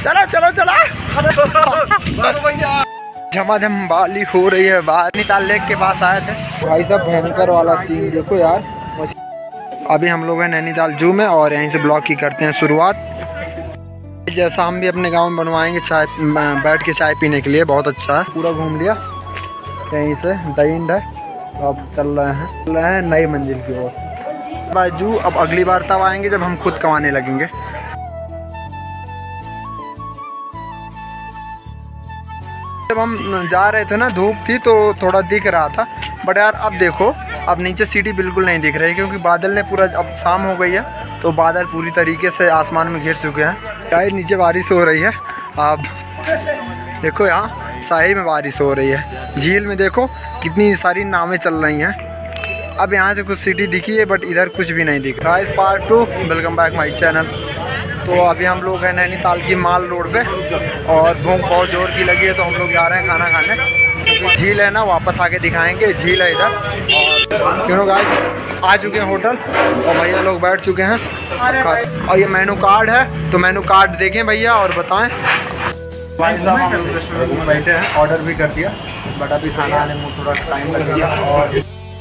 चलो चलो चलो। झमाझम वाली हो रही है बाहर। नैनीताल लेक के पास आए थे भाई साहब, भयंकर वाला सीन देखो यार। अभी हम लोग हैं नैनीताल जू में और यहीं से ब्लॉग की करते हैं शुरुआत। जैसा हम भी अपने गांव में बनवाएंगे चाय, बैठ के चाय पीने के लिए बहुत अच्छा है। पूरा घूम लिया यहीं से, दहिंड है। अब चल रहे हैं नई मंजिल की ओर भाई जू। अब अगली बार तब आएंगे जब हम खुद कमाने लगेंगे। जब हम जा रहे थे ना धूप थी तो थोड़ा दिख रहा था, बट यार अब देखो अब नीचे सीढ़ी बिल्कुल नहीं दिख रही क्योंकि बादल ने पूरा, अब शाम हो गई है तो बादल पूरी तरीके से आसमान में घिर चुके हैं। गाइस नीचे बारिश हो रही है। अब देखो यहाँ साहिल में बारिश हो रही है। झील में देखो कितनी सारी नावें चल रही हैं। अब यहाँ से कुछ सिटी दिखी है बट इधर कुछ भी नहीं दिख रहा। Guys part 2, welcome back my channel. तो अभी हम लोग हैं नैनीताल की माल रोड पे और भूख बहुत जोर की लगी है तो हम लोग जा रहे हैं खाना खाने। झील है ना, वापस आके दिखाएंगे। झील है इधर और क्यों गाइस आ चुके हैं होटल और भैया लोग बैठ चुके हैं और ये मेनू कार्ड है तो मेनू कार्ड देखें भैया और बताएं। भाई साहब हम लोग रेस्टोरेंट में बैठे हैं, ऑर्डर भी कर दिया बट अभी खाना आने में थोड़ा टाइम लगेगा। और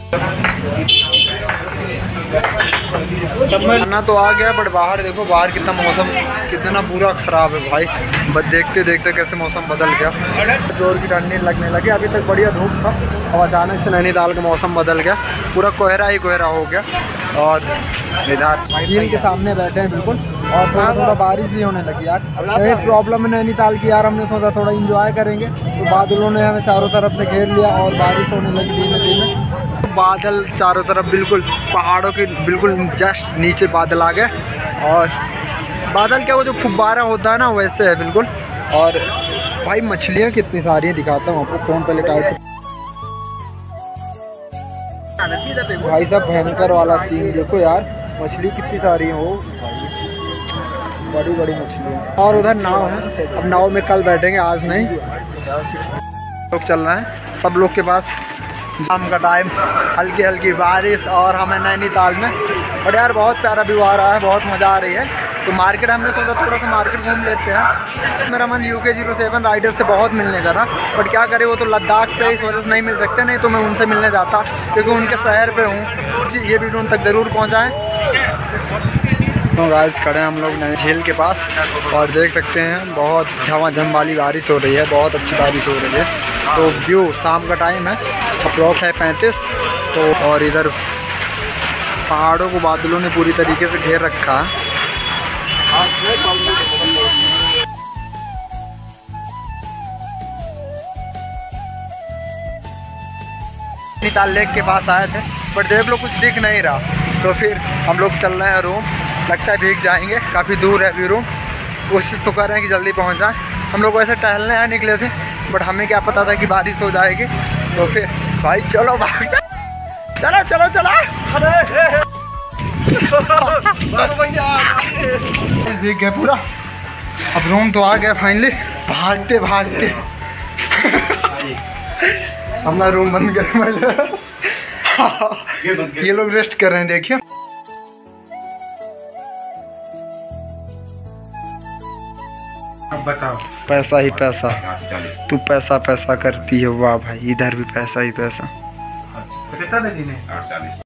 खाना तो आ गया बट बाहर देखो, बाहर कितना मौसम कितना पूरा ख़राब है भाई। बस देखते देखते कैसे मौसम बदल गया, जोर की ठंडी लगने लगी। अभी तक बढ़िया धूप था और अचानक से नैनीताल का मौसम बदल गया, पूरा कोहरा ही कोहरा हो गया। और इधर झील के सामने बैठे हैं बिल्कुल और थोड़ा थोड़ा बारिश भी होने लगी यार। यही प्रॉब्लम है नैनीताल की यार। हमने सोचा थोड़ा इंजॉय करेंगे तो बादलों ने हमें चारों तरफ से घेर लिया और बारिश होने लगी धीमे धीमे। बादल चारों तरफ बिल्कुल पहाड़ों के बिल्कुल जस्ट नीचे बादल आ गए और बादल क्या वो जो फुब्बारा होता है ना वैसे है बिल्कुल। और भाई मछलियाँ कितनी सारी हैं, दिखाता हूँ आपको। फ़ोन पे लेकर भाई साहब भयंकर वाला सीन देखो यार। मछली कितनी सारी है, वो बड़ी बड़ी मछलियाँ। और उधर नाव है, अब नाव में कल बैठेंगे आज नहीं। लोग चल रहे हैं सब लोग के पास। शाम का टाइम, हल्की हल्की बारिश और हमें नैनीताल में बट यार बहुत प्यारा व्यू आ रहा है, बहुत मज़ा आ रही है। तो मार्केट हमने सोचा थोड़ा सा मार्केट घूम लेते हैं। मेरा मन UK07 राइडर से बहुत मिलने का था बट क्या करें वो तो लद्दाख पे इस वजह से नहीं मिल सकते, नहीं तो मैं उनसे मिलने जाता क्योंकि उनके शहर पे हूँ। ये वीडियो उन तक ज़रूर पहुँचाएँ। तो गाइस खड़े हैं हम लोग झील के पास और देख सकते हैं बहुत झमाझम वाली बारिश हो रही है, बहुत अच्छी बारिश हो रही है। तो व्यू शाम का टाइम है, अप्रॉक्स है 35। तो और इधर पहाड़ों को बादलों ने पूरी तरीके से घेर रखा है। नैनीताल लेक के पास आए थे बट देख लो कुछ दिख नहीं रहा तो फिर हम लोग चल रहे हैं रूम। लगता है भीग जाएंगे, काफ़ी दूर है अभी रूम। कोशिश तो कर रहे हैं कि जल्दी पहुंच जाएं। हम लोग वैसे टहलने हैं निकले थे बट हमें क्या पता था कि बारिश हो जाएगी। तो फिर भाई चलो भाग चलो चलो चलो। भीग गए पूरा। अब रूम तो आ गया फाइनली, भागते भागते अपना रूम बंद कर। ये लोग रेस्ट कर रहे हैं देखिए। बताओ पैसा ही पैसा, तू पैसा पैसा करती है। वाह भाई इधर भी पैसा ही पैसा। कितना